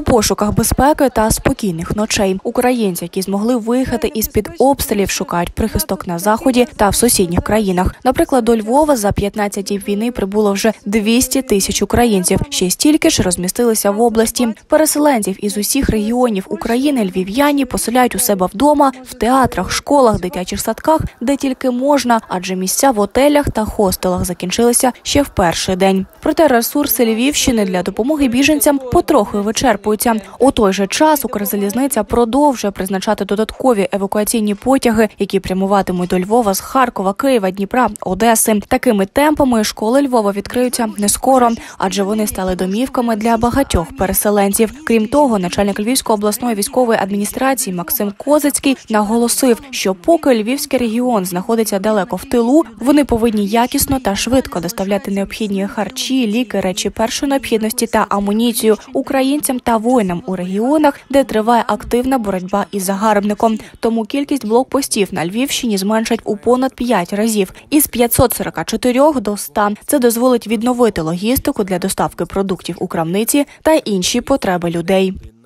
У пошуках безпеки та спокійних ночей українці, які змогли виїхати із-під обстрілів, шукають прихисток на Заході та в сусідніх країнах. Наприклад, до Львова за 15 днів війни прибуло вже 200 тисяч українців. Ще стільки ж розмістилися в області. Переселенців із усіх регіонів України львів'яні поселяють у себе вдома, в театрах, школах, дитячих садках, де тільки можна, адже місця в отелях та хостелах закінчилися ще в перший день. Проте ресурси Львівщини для допомоги біженцям потроху вичерпуються. У той же час Укрзалізниця продовжує призначати додаткові евакуаційні потяги, які прямуватимуть до Львова з Харкова, Києва, Дніпра, Одеси. Такими темпами школи Львова відкриються не скоро, адже вони стали домівками для багатьох переселенців. Крім того, начальник Львівської обласної військової адміністрації Максим Козицький наголосив, що поки Львівський регіон знаходиться далеко в тилу, вони повинні якісно та швидко доставляти необхідні харчі, ліки, речі першої необхідності та амуніцію українцям та воїнам у регіонах, де триває активна боротьба із загарбником. Тому кількість блокпостів на Львівщині зменшать у понад 5 разів – із 544 до 100. Це дозволить відновити логістику для доставки продуктів у крамниці та інші потреби людей.